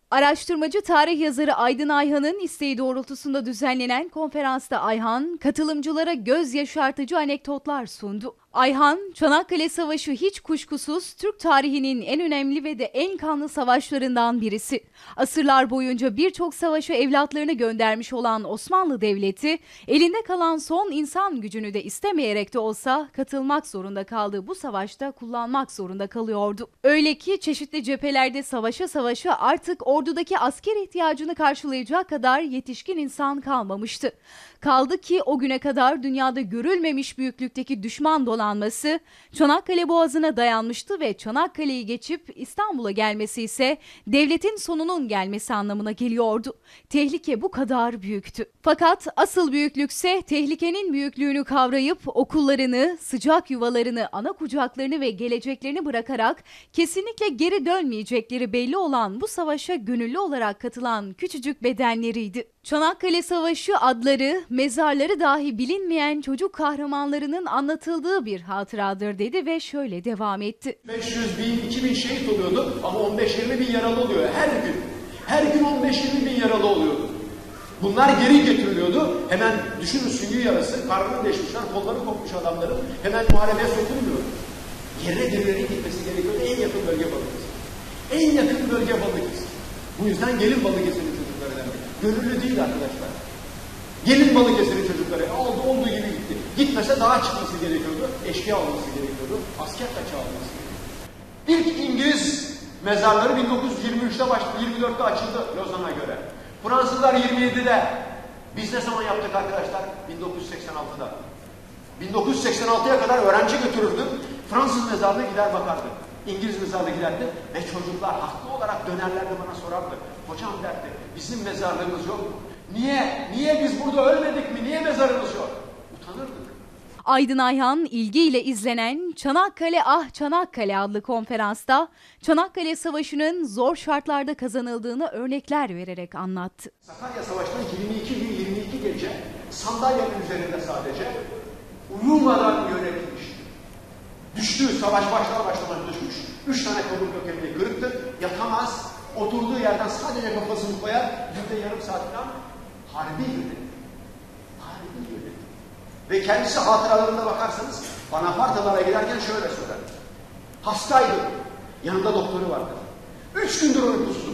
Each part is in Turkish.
Araştırmacı tarih yazarı Aydın Ayhan'ın isteği doğrultusunda düzenlenen konferansta Ayhan, katılımcılara göz yaşartıcı anekdotlar sundu. Ayhan, Çanakkale Savaşı hiç kuşkusuz Türk tarihinin en önemli ve de en kanlı savaşlarından birisi. Asırlar boyunca birçok savaşa evlatlarını göndermiş olan Osmanlı Devleti, elinde kalan son insan gücünü de istemeyerek de olsa katılmak zorunda kaldığı bu savaşta kullanmak zorunda kalıyordu. Öyle ki çeşitli cephelerde savaşa artık ordudaki asker ihtiyacını karşılayacak kadar yetişkin insan kalmamıştı. Kaldı ki o güne kadar dünyada görülmemiş büyüklükteki düşman donanması Çanakkale Boğazı'na dayanmıştı ve Çanakkale'yi geçip İstanbul'a gelmesi ise devletin sonunun gelmesi anlamına geliyordu. Tehlike bu kadar büyüktü. Fakat asıl büyüklükse tehlikenin büyüklüğünü kavrayıp okullarını, sıcak yuvalarını, ana kucaklarını ve geleceklerini bırakarak kesinlikle geri dönmeyecekleri belli olan bu savaşa gönüllü olarak katılan küçücük bedenleriydi. Çanakkale Savaşı adları, mezarları dahi bilinmeyen çocuk kahramanlarının anlatıldığı bir hatıradır dedi ve şöyle devam etti. 500 bin, 2000 şehit oluyordu ama 15-20 bin yaralı oluyor her gün. Her gün 15-20 bin yaralı oluyordu. Bunlar geri getiriliyordu. Hemen düşünün süngü yarası, karnını deşmişler, kolları kopmuş adamların hemen muharebeye sokulmuyor. Yerine birileri gitmesi gerekiyordu. En yakın bölge Balıkesir. En yakın bölge Balıkesir. Bu yüzden gelin Balıkesir'in çocukları demek. Gönüllü değil arkadaşlar. Gelin Balıkesir'in çocukları olduğu gibi gitti. Gitmese daha çıkması gerekiyordu. Eşkıya olması gerekiyordu. Asker kaçağı olması gerekiyordu. İlk İngiliz mezarları 1923'te başladı. 24'te açıldı Lozan'a göre. Fransızlar 27'de. Biz ne zaman yaptık arkadaşlar? 1986'da. 1986'ya kadar öğrenci götürürdüm. Fransız mezarlığına gider bakardı. İngiliz mezarlığına giderdi ve çocuklar haklı olarak dönerlerdi bana sorardı. Hocam derdi, bizim mezarlığımız yok mu? Niye? Niye biz burada ölmedik mi? Niye mezarımız yok? Utanırdık. Aydın Ayhan ilgiyle izlenen Çanakkale Ah Çanakkale adlı konferansta Çanakkale Savaşı'nın zor şartlarda kazanıldığını örnekler vererek anlattı. Sakarya Savaşı'nda 22 gün 22 gece sandalyenin üzerinde sadece uyumadan yönetilmiş. Düştü, savaş başlar başlamaz düşmüş. 3 tane kaburga kemiği kırıktı, yatamaz, oturduğu yerden sadece kafasını koyar, yüzde yarım saat falan harbi yönetti. Harbi yönetti. Ve kendisi hatıralarına bakarsanız, Bonaparte'lara giderken şöyle söyler. Hastaydı, yanında doktoru vardı. 3 gündür uykusuz.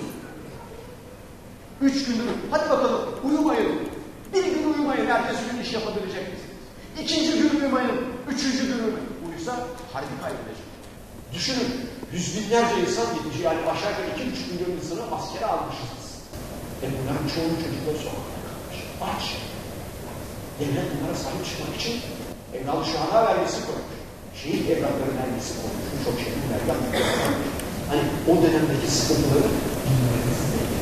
3 gündür, hadi bakalım uyumayın. Bir gün uyumayın, ertesi gün iş yapabilecek misiniz? 2. gün uyumayın, 3. gün uyusa harbi kaybedecek. Düşünün, yüz binlerce insan gidici, yani aşağı yukarı 2,5 milyon insanı askere almışız biz. Bunların çoğunun çocukları sokakta kalmış. Aç. Devlet bunlara sahip çıkmak için evladı şahana vergisi koymuş. Şehit evlatları vergisi koymuş. Bu çok şehit vergi. Hani o dönemdeki sıkıntıları bilmemiz